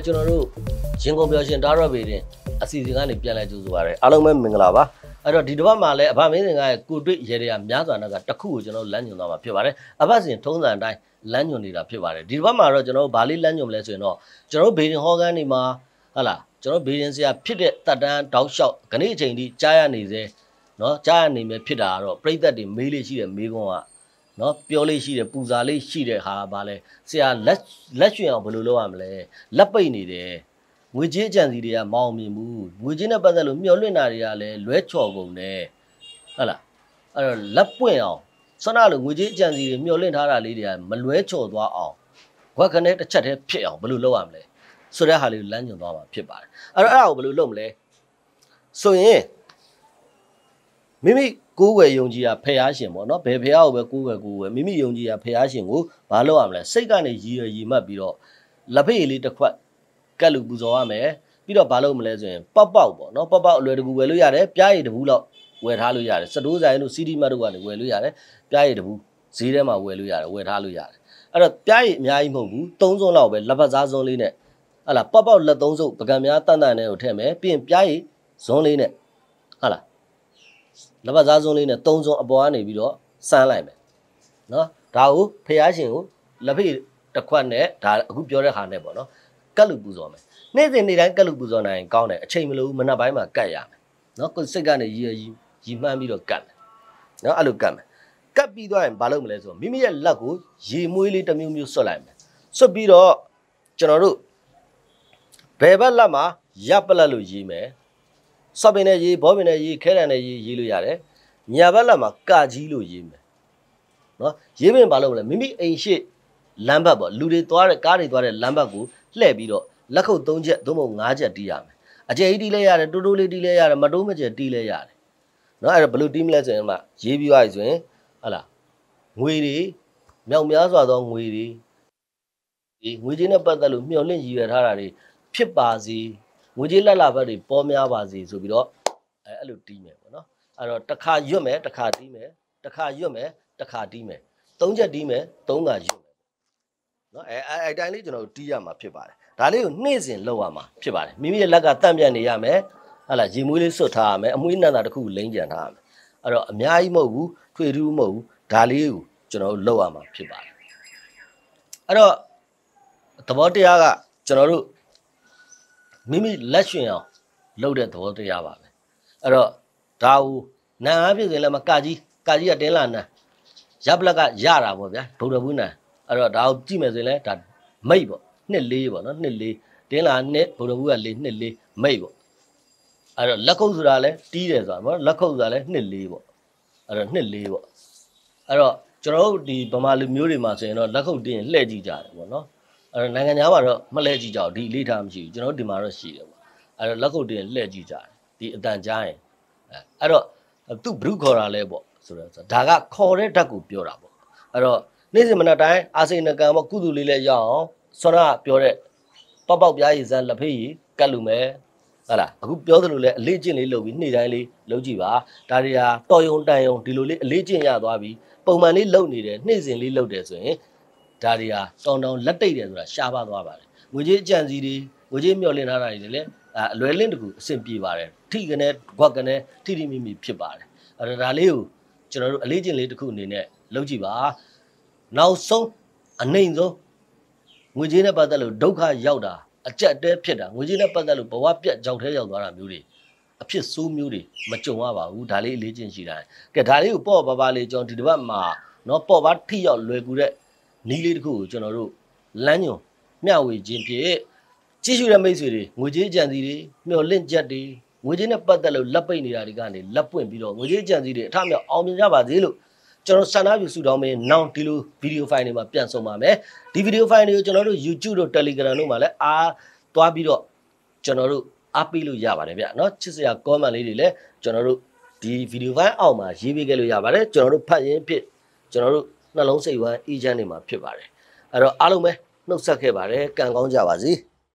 ကျွန်တော်တို့ရင်ကုန်ပြောရှင်ဒါတော့ပေတင်အစီအစဉ်ကနေပြန်လဲကြိုးဆိုပါရစေအားလုံးပဲမင်္ဂလာပါအဲ့တော့ဒီတစ်ပတ်မှာလည်းအဘမင်းစင်ကကိုတွေ့ရေတွေကများစွာနဲ့ကတစ်ခုကိုကျွန်တော်လမ်းညွှန်သွားမှာဖြစ်ပါတယ်အဘစင်ထုံးစံအတိုင်းလမ်းညွှန်နေတာဖြစ်ပါတယ်ဒီတစ်ပတ်မှာတော့ကျွန်တော်ဗာလေးလမ်းညွှန်မလဲဆိုရင်တော့ကျွန်တော်ဘေဒင်ဟောကန်နေမှာဟုတ်လားကျွန်တော်ဘေဒင်ဆရာဖြစ်တဲ့တက်တန်းတောက်လျှောက်ခဏအချိန်ထိကြားရနေစေနော်ကြားရနေမယ်ဖြစ်တာကတော့ပြိသက်တွေမေးလေးရှိတဲ့မေးခွန်းကနော်ပြောလေးရှိတယ်ပူဇာလေးရှိတဲ့ဟာဗာလဲဆရာလက်ရွှင်အောင်ဘယ်လိုလုပ်ရမလဲလက်ပိတ်နေတယ်ငွေကြေးအကြံစီတွေကမအောင်မြင်ဘူးငွေကြေးနဲ့ပတ်သက်လို့မျှော်လင့်တာတွေကလည်းလွဲချော်ကုန်တယ်ဟုတ်လားအဲ့တော့လက်ပွင့်အောင်ဆွမ်းနာလို့ငွေကြေးအကြံစီတွေမျှော်လင့်ထားတာလေးတွေကမလွဲချော်သွားအောင်ဘွက်ခနဲ့တစ်ချက်တည်းဖြစ်အောင်ဘယ်လိုလုပ်ရမလဲဆိုတဲ့ဟာလေးကိုလမ်းညွှန်သွားမှာဖြစ်ပါတယ်အဲ့တော့အဲ့ဒါကိုဘယ်လိုလုပ်မလဲဆိုရင်မိမိကိုယ်ဝယ်ယုံကြည်တာဖျားရှင်ပေါ့နော်ဘယ်ဖျားကိုပဲကိုယ်ဝယ်မိမိယုံကြည်တာဖျားရှင်ကိုမလုပ်ရမလဲစိတ်ကနေရည်မှတ်ပြီးတော့လက်ဖေးလေးတစ်ခွက်ကတ်လူပူဇော်ရမယ်ပြီးတော့မလုပ်မလဲဆိုရင်ပေါက်ပေါ့နော်ပေါက်အလွယ်တကူဝယ်လို့ရတယ်ပြားရည်တဘူးလောက်ဝယ်ထားလို့ရတယ်စတိုးဆိုင်တို့စီဒီမတ်တို့ကနေဝယ်လို့ရတယ်ပြားရည်တဘူးဈေးထဲမှာဝယ်လို့ရတယ်ဝယ်ထားလို့ရတယ်အဲ့တော့ပြားရည်အများကြီးမဟုတ်ဘူး3စုံလောက်ပဲလက်ဖက်စားစုံလေးနဲ့ဟာလားပေါက်လက်3စုံပကံများတန်နဲ့ကိုထည့်မယ်ပြီးရင်ပြားရည်ဇွန်းလေးနဲ့ဟာလားလက်ဖက်စားစုံလေးနဲ့3စုံအပေါ်ကနေပြီးတော့စမ်းလိုက်မယ်နော်ဒါကိုဖျားရှင်ကိုလက်ဖေးတစ်ခွက်နဲ့ဒါအခုပြောတဲ့ဟာနဲ့ပေါ့နော်ကတ်လူပူဇော်မယ်နေ့စဉ်နေ့တိုင်းကတ်လူပူဇော်နိုင်ကောင်းတယ်အချိန်မလိုဘူးမနက်ပိုင်းမှာကတ်ရမယ်နော်ကိုယ်စိတ်ကနေရီမှန်းပြီးတော့ကတ်မယ်နော်အဲ့လိုကတ်မယ်ကတ်ပြီးသွားရင်ဘာလုပ်မလဲဆိုတော့မိမိရဲ့လက်ကိုရေမွေးလေးတစ်မျိုးဆွတ်လိုက်မယ်ဆွတ်ပြီးတော့ကျွန်တော်တို့ဘယ်ဘက်လက်မှာရပ်ပလက်လို့ရေးမယ်ဆော့ပင်နဲ့ရေးဘောပင်နဲ့ရေးခဲတံနဲ့ရေးလို့ရတယ်ညာဘက်လက်မှာကကြီးလို့ရေးမယ်နော်ရေးပင်ဘာလုပ်မလဲမိမိအိမ်ရှိလမ်းဘက်ပေါ့လူတွေသွားတဲ့ကားတွေသွားတဲ့လမ်းဘက်ကိုလှည့်ပြီးတော့လက်ခုပ်3ချက်သို့မဟုတ်5ချက်တီးရမယ်အကျယ်ကြီးတီးလဲရတယ်တိုးလေးတီးလဲရတယ်မတိုးမကျယ်တီးလဲရတယ်နော်အဲ့တော့ဘယ်လိုတီးမလဲဆိုရင်မှရေးပြီးသွားပြီဆိုရင်ဟုတ်လားငွေတွေမြောက်များစွာသောငွေတွေဒီငွေကြေးနဲ့ပတ်သက်လို့မျှော်လင့်ရည်ရွယ်ထားတာတွေဖြစ်ပါစေငွေကြေးလက်လာဘက်တွေပေါ်များပါစေဆိုပြီးတော့အဲ့လိုတီးမယ်ပေါ့နော်အဲ့တော့တစ်ခါရွတ်မယ်တစ်ခါတီးမယ်တစ်ခါရွတ်မယ်တစ်ခါတီးမယ်3ချက်တီးမယ်3ခါရွတ်မယ်နော်အဲ့တိုင်းလေးကျွန်တော်တို့တီးရမှာဖြစ်ပါတယ်ဒါလေးကိုနေ့စဉ်လုပ်ရမှာဖြစ်ပါတယ်မိမိရဲ့လက်ကတန့်ပြန့်နေရမယ်ဟာလားရေမွေးလေးဆွတ်ထားရမယ်အမွှေးနံတာတစ်ခုလိမ့်ကြံထားရမယ်အဲ့တော့အများကြီးမဟုတ်ဘူးထွေထူးမဟုတ်ဘူးဒါလေးကိုကျွန်တော်တို့လုပ်ရမှာဖြစ်ပါတယ်အဲ့တော့သဘောတရားကကျွန်တော်တို့မိမိလက်ရွှင်အောင်လုပ်တဲ့သဘောတရားပါပဲအဲ့တော့ဒါကိုနံအားဖြင့်ဆိုရင်လည်းမကကြီးကတင်းလာနံရပ်ပလက်ကရတာပေါ့ဗျာဗုဒ္ဓဘူးနံအဲ့တော့ဒါကိုကြည့်မယ်ဆိုရင်လည်းဒါမိတ်ပေါ့နှစ်လေးပေါ့နော်နှစ်လေးတင်းလာနှစ်ဗုဒ္ဓဘူးက4နှစ်လေးမိတ်ပေါ့အဲ့တော့လက်ခုပ်ဆိုတာလည်းတီးတယ်ဆိုတာပေါ့လက်ခုပ်ဆိုတာလည်းနှစ်လေးပေါ့အဲ့တော့နှစ်လေးပေါ့အဲ့တော့ကျွန်တော်တို့ဒီဗမာလူမျိုးတွေမှာဆိုရင်တော့လက်ခုပ်တင်းရင်လှည့်ကြည့်ကြတယ်ပေါ့နော်အဲ့တော့နိုင်ငံသားမှာတော့မလှည့်ကြည့်ကြဘူးဒီအလေးထားမရှိဘူးကျွန်တော်တို့ဒီမှာတော့ရှိတယ်ပေါ့အဲ့တော့လက်ခုပ်တင်းလှည့်ကြည့်ကြတယ်ဒီအတန်ကြားရင်အဲ့တော့သူဘုခေါ်တာလဲပေါ့ဆိုတော့ဒါကခေါ်တဲ့ဓာတ်ကိုပြောတာပေါ့အဲ့တော့နေ့စဉ်မနက်တိုင်းအာစိဏကံပေါ့ကုသိုလ်လေးလည်းရအောင်ဆောရပြောတဲ့ပေါက်ပြားရည်စမ်းလက်ဖေးရည်ကတ်လူမယ်ဟုတ်လားအခုပြောသလိုလဲအလေးကျင့်လေးလုပ်ပြီးနေ့တိုင်းလေးလုပ်ကြည့်ပါဒါတွေဟာတော်ယုံတန်ယုံဒီလိုလေးအလေးကျင့်ရသွားပြီးပုံမှန်လေးလုပ်နေတယ်နေ့စဉ်လေးလုပ်တယ်ဆိုရင်ဒါတွေဟာတောင်လက်တိတ်တယ်ဆိုတာရှားပါသွားပါတယ်ငွေကြေးအကြံစီတွေငွေကြေးမျှော်လင့်ထားတာတွေလည်းအလွယ်လင့်တကူအဆင်ပြေပါတယ်ထိကနေခွက်ကနေထိမိဖြစ်ပါတယ်အဲ့ဒါလေးကိုကျွန်တော်တို့အလေးကျင့်လေးတစ်ခုအနေနဲ့လုပ်ကြည့်ပါနောက်ဆုံးအနိုင်ဆုံးငွေကြေးနဲ့ပတ်သက်လို့ဒုက္ခရောက်တာအကြက်တဲဖြစ်တာငွေကြေးနဲ့ပတ်သက်လို့ဘဝပြတ်ကြောက်ထဲရောက်သွားတာမျိုးတွေအဖြစ်ဆိုးမျိုးတွေမကြုံရပါဘူးဒါလေးအလေးကျင့်ရှိတာကဲဒါလေးကိုပေါ့ပါလေးကျွန်တော်ဒီတစ်ပတ်မှာနော်ပေါ့ပါထိရောက်လွယ်ကူတဲ့နီးလေးတစ်ခုကိုကျွန်တော်တို့လမ်းညွန်မျှဝေခြင်းဖြင့်ကြည့်ရှုတဲ့မိတ်ဆွေတွေငွေကြေးအကြံစီတွေမျှော်လင့်ချက်တွေငွေကြေးနဲ့ပတ်သက်လို့လက်ပိတ်နေတာတွေကနေလက်ပွင့်ပြီးတော့ငွေကြေးအကြံစီတွေအထမြောက်အောင်မြင်ကြပါစေလို့ကျွန်တော်ဆန္ဒပြုစုတောင်းမယ်နောက်ဒီလိုဗီဒီယိုဖိုင်တွေမှာပြန်ဆောင်ပါမယ်ဒီဗီဒီယိုဖိုင်တွေကိုကျွန်တော်တို့ YouTube တို့ Telegram တို့မှာလည်းသွားပြီးတော့ကျွန်တော်တို့အားပေးလို့ရပါတယ်ဗျเนาะချစ်စရာ comment လေးတွေလည်းကျွန်တော်တို့ဒီဗီဒီယိုဖိုင်အောက်မှာရေးပေးခဲ့လို့ရပါတယ်ကျွန်တော်တို့ဖတ်ရင်းဖြစ်ကျွန်တော်တို့နှလုံးစိတ်ဝမ်းအေးချမ်းနေမှာဖြစ်ပါတယ်အဲ့တော့အားလုံးပဲနှုတ်ဆက်ခဲ့ပါတယ်ကံကောင်းကြပါစေ